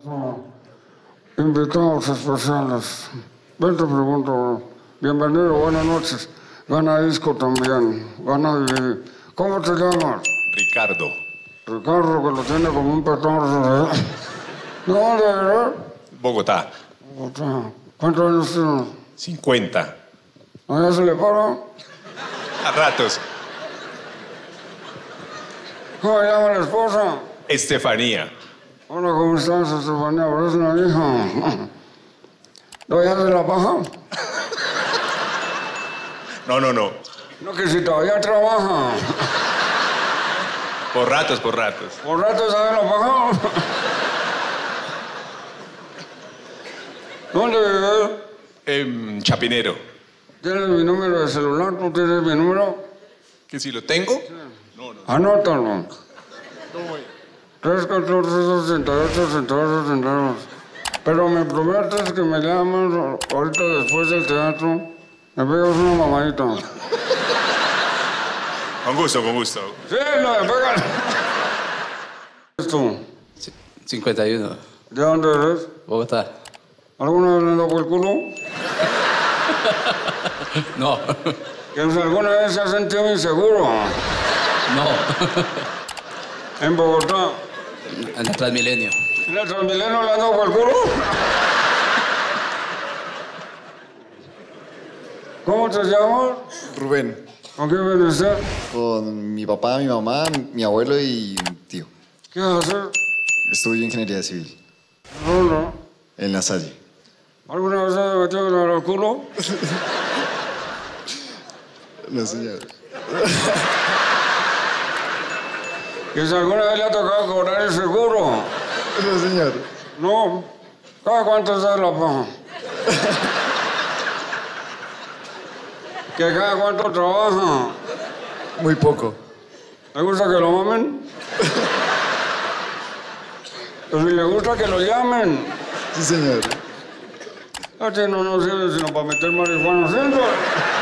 Invitados especiales. Ven, te pregunto. Bienvenido, buenas noches. Gana disco también. Gana vivir. ¿Cómo te llamas? Ricardo. Ricardo, que lo tiene como un petardo. ¿Dónde eres? Bogotá. Bogotá. ¿Cuántos años tienes? 50. ¿A ella se le para? A ratos. ¿Cómo se llama la esposa? Estefanía. Hola, ¿cómo estás, Estefanía? ¿Eres una hija? ¿No ya se la paja? No. No, que si todavía trabaja. Por ratos, por ratos. ¿Por rato sabe la paja? ¿Dónde vives? Chapinero. ¿Tienes mi número de celular? ¿Tú tienes mi número? ¿Que si lo tengo? Anótalo. 314-68-62. Pero me prometes que me llamas ahorita después del teatro. Me pegas una mamadita. Con gusto, con gusto. Sí, no, pégale. ¿Tú? 51. ¿De dónde eres? Bogotá. ¿Alguna vez le tocó el culo? No. ¿Que alguna vez se ha sentido inseguro? No. ¿En Bogotá? En el Transmilenio. ¿En el Transmilenio le han dado por el culo? ¿Cómo te llamas? Rubén, ¿Con quién viene usted? con mi papá, mi mamá, mi abuelo y un tío. ¿Qué hace? Estudio ingeniería civil ¿Dónde? en La Salle. ¿Alguna vez se ha metido en el culo? No, señor. ¿Que si alguna vez le ha tocado cobrar el seguro? No, señor. No. ¿Cada cuánto se da la paja? ¿Que cada cuánto trabaja? Muy poco. ¿Le gusta que lo mamen? Pues si le gusta que lo llamen. Sí, señor. Este no sirve sino para meter marihuana. ¿Sí?